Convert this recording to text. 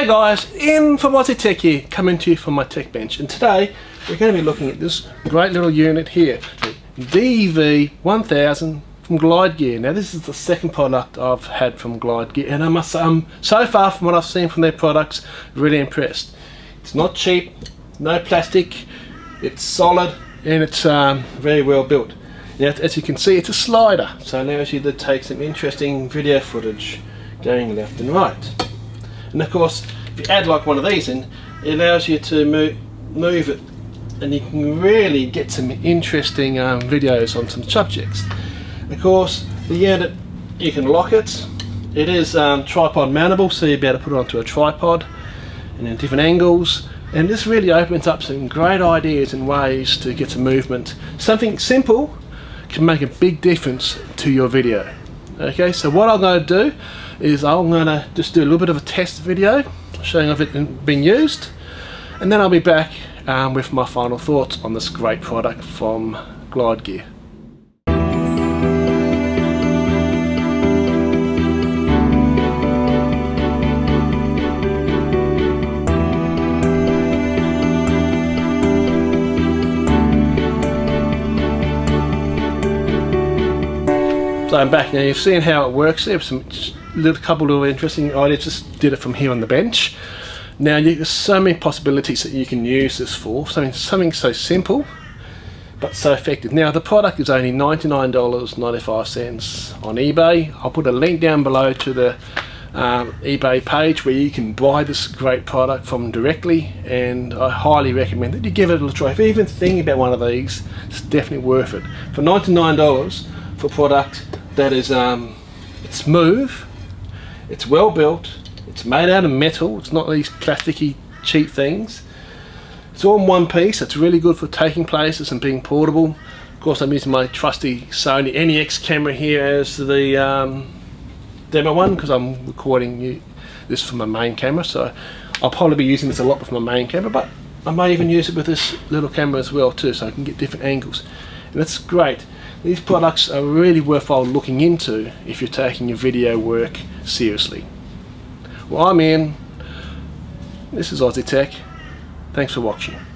Hey guys, Ian from Aussie Tech here, coming to you from my tech bench, and today we're going to be looking at this great little unit here, the DV1000 from Glide Gear. Now this is the second product I've had from Glide Gear, and I must say I'm so far from what I've seen from their products really impressed. It's not cheap, no plastic, it's solid, and it's very well built. Now as you can see, it's a slider, so it allows you to take some interesting video footage going left and right. And of course, if you add like one of these in, it allows you to move it, and you can really get some interesting videos on some subjects. Of course, the unit, you can lock it. It is tripod mountable, so you'll be able to put it onto a tripod and in different angles. And this really opens up some great ideas and ways to get some movement. Something simple can make a big difference to your video. Okay, so what I'm going to do is I'm going to just do a little bit of a test video showing off it being used, and then I'll be back with my final thoughts on this great product from Glide Gear. So I'm back now. You've seen how it works. There's some couple of interesting ideas. Just did it from here on the bench. Now there's so many possibilities that you can use this for. Something so simple but so effective. Now the product is only $99.95 on eBay. I'll put a link down below to the eBay page where you can buy this great product from directly, and I highly recommend that you give it a try. If you're even thinking about one of these, it's definitely worth it. For $99 for a product that is it's smooth, it's well built, it's made out of metal, it's not these plasticky cheap things. It's all in one piece. It's really good for taking places and being portable. Of course, I'm using my trusty Sony NEX camera here as the demo one, because I'm recording this from my main camera, so I'll probably be using this a lot with my main camera, but I may even use it with this little camera as well too, so I can get different angles, and it's great. These products are really worthwhile looking into if you're taking your video work seriously. Well, I'm Ian. This is Aussie Tech. Thanks for watching.